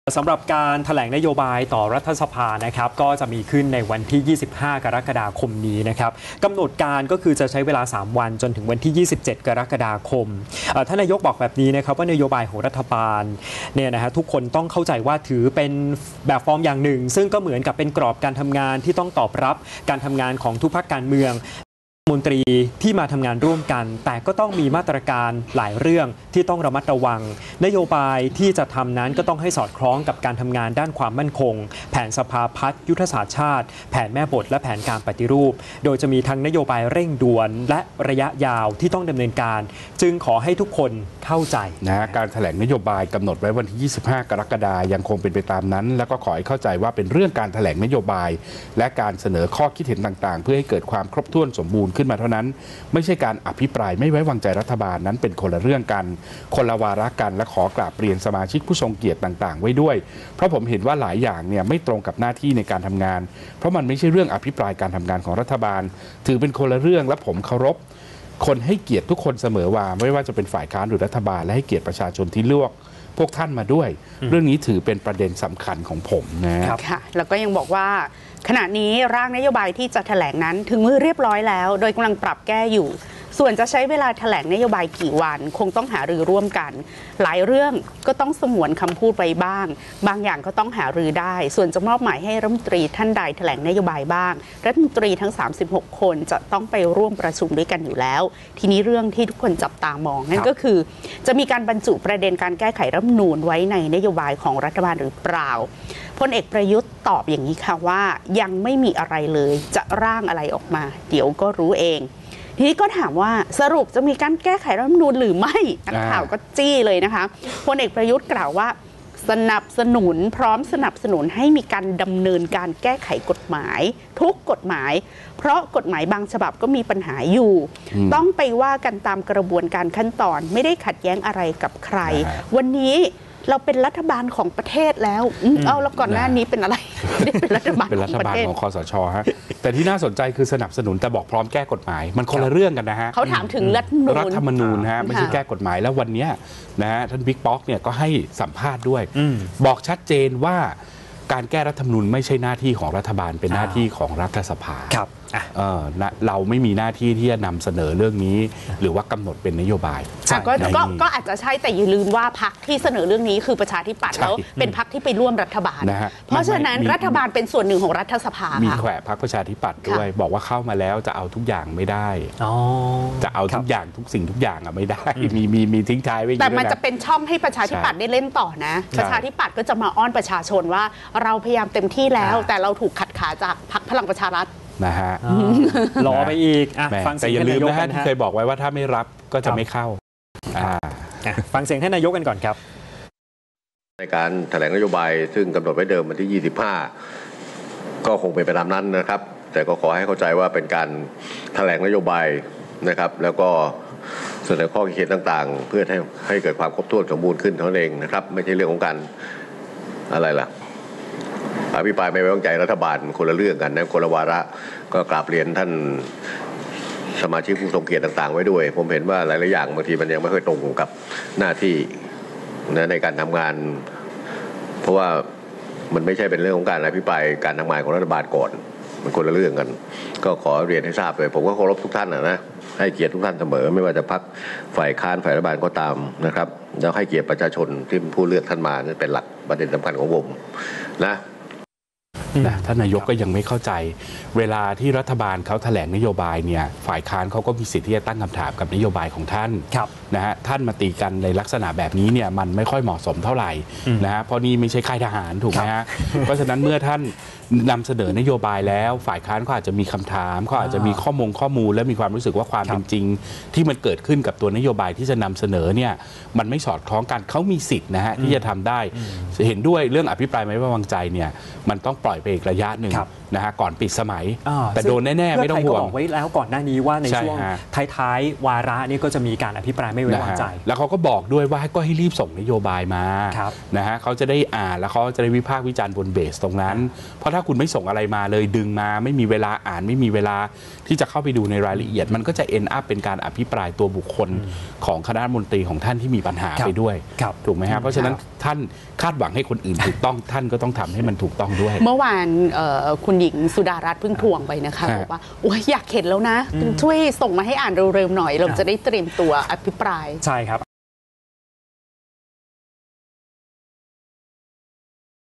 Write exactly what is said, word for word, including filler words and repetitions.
สำหรับการแถลงนโยบายต่อรัฐสภานะครับก็จะมีขึ้นในวันที่ ยี่สิบห้า กรกฎาคมนี้นะครับกำหนดการก็คือจะใช้เวลา สาม วันจนถึงวันที่ ยี่สิบเจ็ด กรกฎาคมท่านนายกบอกแบบนี้นะครับว่านโยบายของรัฐบาลเนี่ยนะฮะทุกคนต้องเข้าใจว่าถือเป็นแบบฟอร์มอย่างหนึ่งซึ่งก็เหมือนกับเป็นกรอบการทำงานที่ต้องตอบรับการทำงานของทุกพรรคการเมืองมนตรีที่มาทำงานร่วมกันแต่ก็ต้องมีมาตรการหลายเรื่องที่ต้องระมัดระวังนโยบายที่จะทำนั้นก็ต้องให้สอดคล้องกับการทำงานด้านความมั่นคงแผนสภาพัฒน์ยุทธศาสตร์ชาติแผนแม่บทและแผนการปฏิรูปโดยจะมีทั้งนโยบายเร่งด่วนและระยะยาวที่ต้องดำเนินการจึงขอให้ทุกคนเข้าใจนะการแถลงนโยบายกำหนดไว้วันที่ ยี่สิบห้า กรกฎาคมยังคงเป็นไปตามนั้นแล้วก็ขอให้เข้าใจว่าเป็นเรื่องการแถลงนโยบายและการเสนอข้อคิดเห็นต่างๆเพื่อให้เกิดความครบถ้วนสมบูรณ์ขึ้นมาเท่านั้นไม่ใช่การอภิปรายไม่ไว้วางใจรัฐบาลนั้นเป็นคนละเรื่องกันคนละวาระกันและขอกราบเรียนสมาชิกผู้ทรงเกียรติต่างๆไว้ด้วยเพราะผมเห็นว่าหลายอย่างเนี่ยไม่ตรงกับหน้าที่ในการทำงานเพราะมันไม่ใช่เรื่องอภิปรายการทำงานของรัฐบาลถือเป็นคนละเรื่องและผมเคารพคนให้เกียรติทุกคนเสมอว่าไม่ว่าจะเป็นฝ่ายค้านหรือรัฐบาลและให้เกียรติประชาชนที่เลือกพวกท่านมาด้วยเรื่องนี้ถือเป็นประเด็นสำคัญของผมนะครับค่ะแล้วก็ยังบอกว่าขณะนี้ร่างนโยบายที่จะแถลงนั้นถึงมือเรียบร้อยแล้วโดยกำลังปรับแก้อยู่ส่วนจะใช้เวลาแถลงนโยบายกี่วันคงต้องหารือร่วมกันหลายเรื่องก็ต้องสงวนคำพูดไว้บ้างบางอย่างก็ต้องหารือได้ส่วนจะมอบหมายให้รัฐมนตรีท่านใดแถลงนโยบายบ้างรัฐมนตรีทั้งสามสิบหกคนจะต้องไปร่วมประชุมด้วยกันอยู่แล้วทีนี้เรื่องที่ทุกคนจับตามองนั่นก็คือจะมีการบรรจุประเด็นการแก้ไขรัฐธรรมนูญไว้ในนโยบายของรัฐบาลหรือเปล่าพลเอกประยุทธ์ตอบอย่างนี้ค่ะว่ายังไม่มีอะไรเลยจะร่างอะไรออกมาเดี๋ยวก็รู้เองทีนี้ก็ถามว่าสรุปจะมีการแก้ไขรัฐธรรมนูญหรือไม่นักข่าวก็จี้เลยนะคะพลเอกประยุทธ์กล่าวว่าสนับสนุนพร้อมสนับสนุนให้มีการดำเนินการแก้ไขกฎหมายทุกกฎหมายเพราะกฎหมายบางฉบับก็มีปัญหาอยู่ต้องไปว่ากันตามกระบวนการขั้นตอนไม่ได้ขัดแย้งอะไรกับใครวันนี้เราเป็นรัฐบาลของประเทศแล้วเอาแล้วก่อนหน้านี้เป็นอะไรเป็นรัฐบาลเป็นรัฐบาลของคสชฮะแต่ที่น่าสนใจคือสนับสนุนแต่บอกพร้อมแก้กฎหมายมันคนละเรื่องกันนะฮะเขาถามถึงรัฐธรรมนูญรัฐธรรมนูญฮะไม่ใช่แก้กฎหมายแล้ววันนี้นะฮะท่านบิ๊กป๊อกเนี่ยก็ให้สัมภาษณ์ด้วยบอกชัดเจนว่าการแก้รัฐธรรมนูญไม่ใช่หน้าที่ของรัฐบาลเป็นหน้าที่ของรัฐสภาครับเออเราไม่มีหน้าที่ที่จะนำเสนอเรื่องนี้หรือว่ากำหนดเป็นนโยบายก็ก็ก็อาจจะใช่แต่อย่าลืมว่าพรรคที่เสนอเรื่องนี้คือประชาธิปัตย์แล้วเป็นพรรคที่ไปร่วมรัฐบาลเพราะฉะนั้นรัฐบาลเป็นส่วนหนึ่งของรัฐสภามีแขวะพรรคประชาธิปัตย์ด้วยบอกว่าเข้ามาแล้วจะเอาทุกอย่างไม่ได้จะเอาทุกอย่างทุกสิ่งทุกอย่างอ่ะไม่ได้มีมีมีทิ้งท้ายไว้แต่มันจะเป็นช่องให้ประชาธิปัตย์ได้เล่นต่อนะประชาธิปัตย์ก็จะมาอ้อนประชาชนว่าเราพยายามเต็มที่แล้วแต่เราถูกขัดขาจากพรรคพลังประชารัฐนะฮะรอไปอีกฟังแต่อย่าลืมนะฮะที่เคยบอกไว้ว่าถ้าไม่รับก็จะไม่เข้าฟังเสียงท่านนายกกันก่อนครับในการแถลงนโยบายซึ่งกำหนดไว้เดิมวันที่ยี่สิบห้าก็คงเป็นไปตามนั้นนะครับแต่ก็ขอให้เข้าใจว่าเป็นการแถลงนโยบายนะครับแล้วก็เสนอข้อคิดเห็นต่างๆเพื่อให้ให้เกิดความครบถ้วนสมบูรณ์ขึ้นเท่านั้นเองนะครับไม่ใช่เรื่องของการอะไรล่ะอภิปรายไม่ไว้วางใจรัฐบาลคนละเรื่องกันนะคนละวาระก็กราบเรียนท่านสมาชิกผู้ทรงเกียรติต่างๆไว้ด้วยผมเห็นว่าหลายๆอย่างบางทีมันยังไม่ค่อยตรงกับหน้าที่นะในการทำงานเพราะว่ามันไม่ใช่เป็นเรื่องของการอภิปรายการทำงานของรัฐบาลก่อนมันคนละเรื่องกันก็ขอเรียนให้ทราบเลยผมก็เคารพทุกท่านนะนะให้เกียรติทุกท่านเสมอไม่ว่าจะพรรคฝ่ายค้านฝ่ายรัฐบาลก็ตามนะครับแล้วให้เกียรติประชาชนที่ผู้เลือกท่านมานั่นเป็นหลักประเด็นสำคัญของผมนะนะท่านนายกก็ยังไม่เข้าใจเวลาที่รัฐบาลเขาแถลงนโยบายเนี่ยฝ่ายค้านเขาก็มีสิทธิ์ที่จะตั้งคำถามกับนโยบายของท่านนะฮะท่านมาตีกันในลักษณะแบบนี้เนี่ยมันไม่ค่อยเหมาะสมเท่าไหร่นะฮะเพราะนี่ไม่ใช่ค่ายทหารถูกไหมฮะเพราะฉะนั้นเมื่อท่านนำเสนอนโยบายแล้วฝ่ายค้านเขาอาจจะมีคำถามเขาอาจจะมีข้อมูลข้อมูลและมีความรู้สึกว่าความเป็นจริงที่มันเกิดขึ้นกับตัวนโยบายที่จะนำเสนอเนี่ยมันไม่สอดคล้องกันเขามีสิทธิ์นะฮะที่จะทำได้เห็นด้วยเรื่องอภิปรายไม่ไว้วางใจเนี่ยมันต้องปล่อยไปอีกระยะหนึ่งครับนะฮะก่อนปิดสมัยอ่าแต่โดนแน่ๆไม่ต้องห่วเพื่ไทยก็งบอกไว้แล้วก่อนหน้านี้ว่าในใช่ช่วงฮะท้ายๆวาระนี่ก็จะมีการอภิปรายไม่ไว้วางใจนะฮะแล้วเขาก็บอกด้วยว่าก็ให้รีบส่งนโยบายมาครับนะฮะเขาจะได้อ่านแล้วเขาจะได้วิพากษ์วิจารณ์บนเบสตรงนั้น เพราะถ้าคุณไม่ส่งอะไรมาเลยดึงมาไม่มีเวลาอ่านไม่มีเวลาที่จะเข้าไปดูในรายละเอียด มันก็จะ end up เป็นการอภิปรายตัวบุคคลของคณะรัฐมนตรีของท่านที่มีปัญหาครับไปด้วยครับถูกไหมฮะเพราะฉะนั้นท่านคาดหวังให้คนอื่นถูกต้องท่านก็ต้องทำให้มันถูกต้องด้วยเมื่อวานเอ่อคุณหญิงสุดารัตน์เพิ่งทวงไปนะคะฮะบอกว่าโอ้ยอยากเห็นแล้วนะ ช่วยส่งมาให้อ่านเร็วๆหน่อย เราจะได้เตรียมตัวอภิปรายใช่ครับ